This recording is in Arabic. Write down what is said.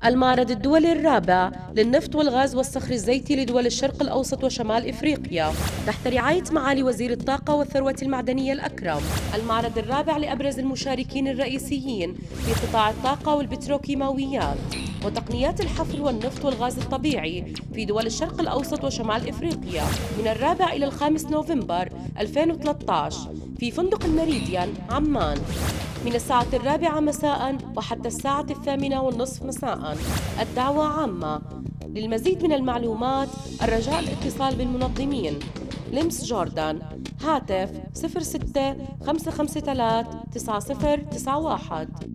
المعرض الدولي الرابع للنفط والغاز والصخر الزيتي لدول الشرق الأوسط وشمال إفريقيا تحت رعاية معالي وزير الطاقة والثروة المعدنية الأكرم. المعرض الرابع لأبرز المشاركين الرئيسيين في قطاع الطاقة والبتروكيماويات وتقنيات الحفر والنفط والغاز الطبيعي في دول الشرق الأوسط وشمال إفريقيا من الرابع إلى الخامس نوفمبر 2013 في فندق الميريديان عمان من الساعة 4 مساء وحتى الساعة 8:30 مساء. الدعوة عامة. للمزيد من المعلومات الرجاء الاتصال بالمنظمين. لمس جوردان. هاتف 06 553 9091.